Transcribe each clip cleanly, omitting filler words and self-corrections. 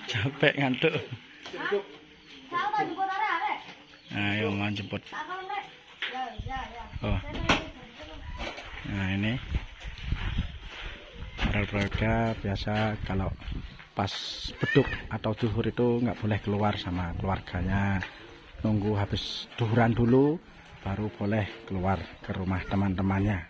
Capek ngantuk. Ayo mau jemput. Oh. Nah ini olahraga biasa kalau pas beduk atau duhur itu nggak boleh keluar sama keluarganya, nunggu habis duhuran dulu baru boleh keluar ke rumah teman-temannya.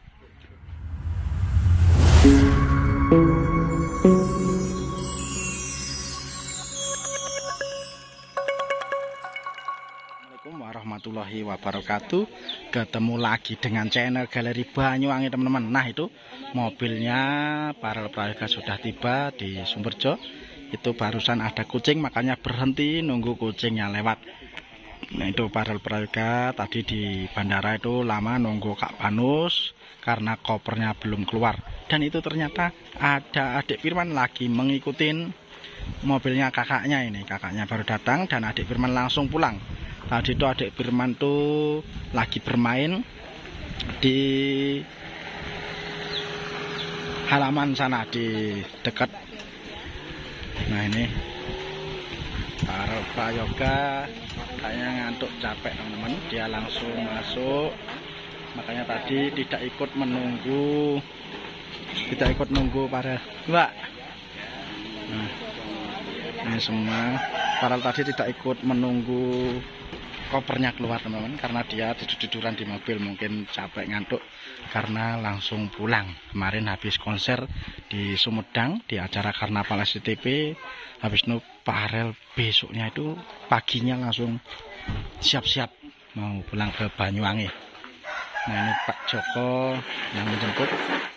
Assalamualaikum warahmatullahi wabarakatuh. Ketemu lagi dengan channel Galeri Banyuwangi teman-teman. Nah itu mobilnya para prayoga sudah tiba di Sumberjo. Itu barusan ada kucing makanya berhenti nunggu kucingnya lewat. Nah itu para prayoga tadi di bandara itu lama nunggu Kak Panus karena kopernya belum keluar. Dan itu ternyata ada adik Firman lagi mengikutin mobilnya kakaknya ini. Kakaknya baru datang dan adik Firman langsung pulang. Tadi itu adik Firman tuh lagi bermain di halaman sana di dekat. Nah ini para prayoga kayaknya ngantuk capek teman-teman, dia langsung masuk. Makanya tadi tidak ikut menunggu para Mbak. Nah, ini semua para tadi tidak ikut menunggu kopernya keluar teman-teman, karena dia tidur-tiduran di mobil, mungkin capek ngantuk karena langsung pulang. Kemarin habis konser di Sumedang di acara Karnaval SCTV, habis itu Farel besoknya itu paginya langsung siap-siap mau pulang ke Banyuwangi. Nah ini Pak Joko yang menjemput.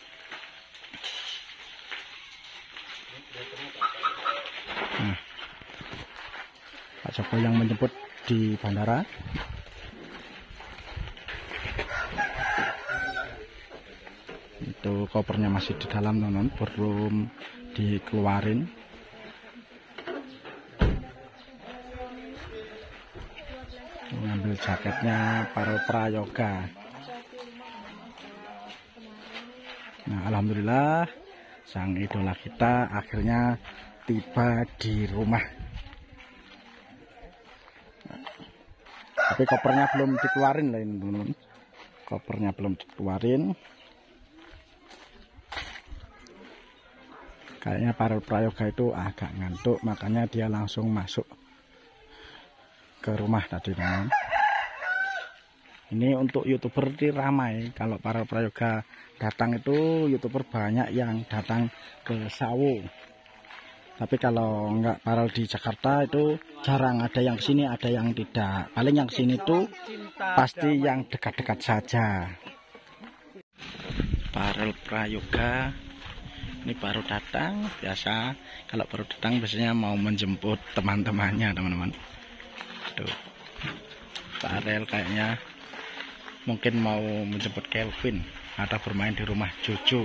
Nah, Pak Joko yang menjemput di bandara. Itu kopernya masih di dalam teman-teman, belum dikeluarin. Mengambil jaketnya para prayoga. Nah alhamdulillah sang idola kita akhirnya tiba di rumah. Tapi kopernya belum dikeluarin lah ini teman-teman. Kopernya belum dikeluarin. Kayaknya para prayoga itu agak ngantuk, makanya dia langsung masuk ke rumah tadi teman-teman. Ini untuk YouTuber ini ramai. Kalau para prayoga datang itu YouTuber banyak yang datang ke Sawo. Tapi kalau enggak Parel di Jakarta itu jarang, ada yang kesini ada yang tidak. Paling yang kesini tuh pasti yang dekat-dekat saja. Parel prayoga ini baru datang. Biasa kalau baru datang biasanya mau menjemput teman-temannya teman-teman. Tuh Parel kayaknya mungkin mau menjemput Kelvin atau bermain di rumah Jojo.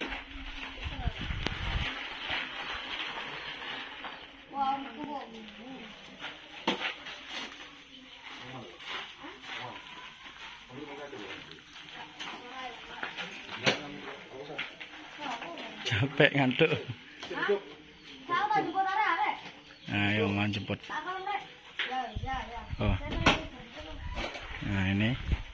Capek ngantuk. Ayo mau jemput. Oh. Nah ini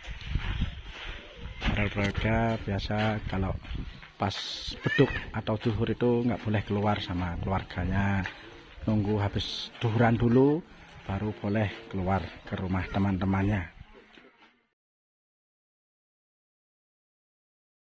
para prayoga biasa kalau pas beduk atau duhur itu nggak boleh keluar sama keluarganya, nunggu habis duhuran dulu baru boleh keluar ke rumah teman-temannya.